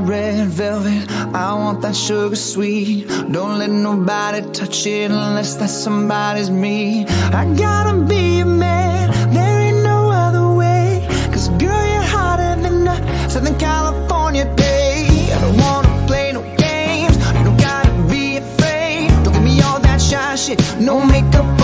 that red velvet, I want that sugar sweet. Don't let nobody touch it unless that somebody's me. I gotta be a man, there ain't no other way. Cause girl, you're hotter than a Southern California day. I don't wanna play no games, you don't gotta be afraid. Don't give me all that shy shit, no makeup